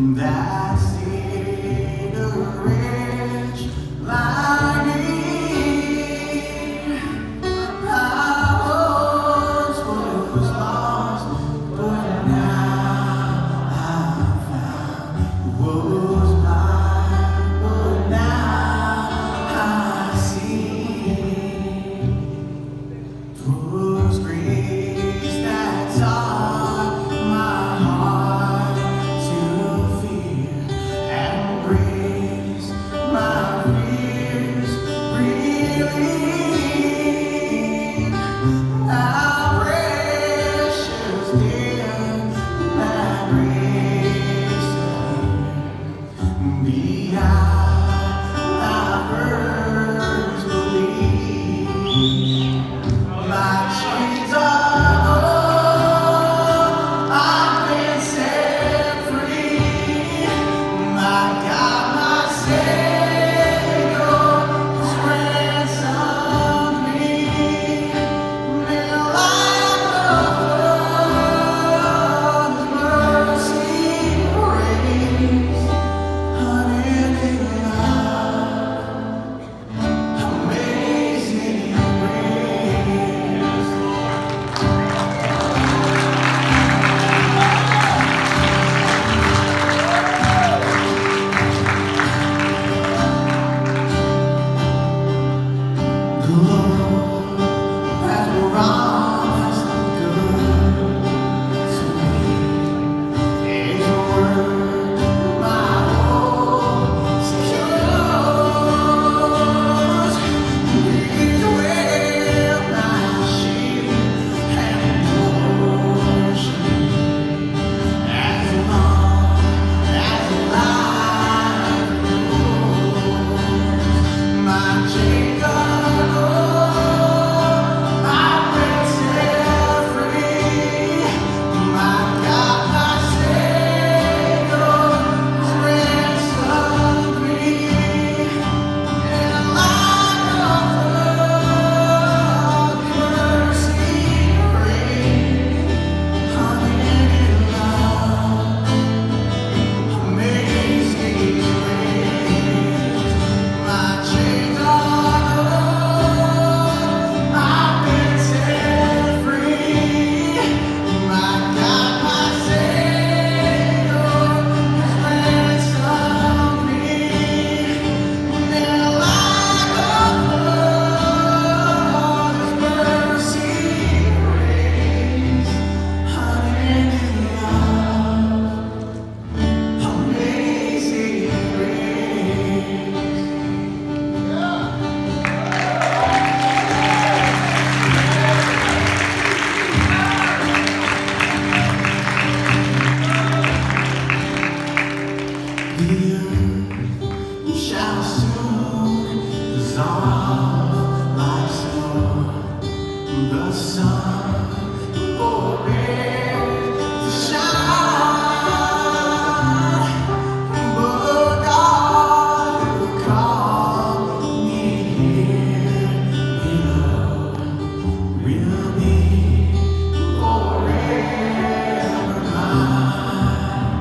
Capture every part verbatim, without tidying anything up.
That's in a rich lightning. I once was lost, but now I'm found. Was blind, but now I see. 'Twas grace that taught my heart to fear, and grace my fears relieved. How precious did that grace appear, beyond my first belief. My chains are gone, I've been set free. My God, my Savior has ransomed me. May the light of His mercy reigns, unending love, amazing grace. The Lord has promised good to me. His word, my hope secures. He will not shield and portion, as long as life endures. My chains are gone, I've been set free. My God, my Savior has ransomed me. In the light of His mercy reigns, unending love, amazing grace. My chains are gone, I've been set free. My God, my Savior has ransomed me. In the light of His mercy reigns, unending love, amazing grace. The earth shall soon dissolve like snow. The sun forbears to shine, but God will call me here below. Will be forever mine.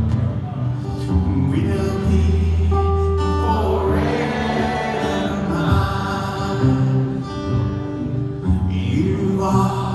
Will be forever mine. You are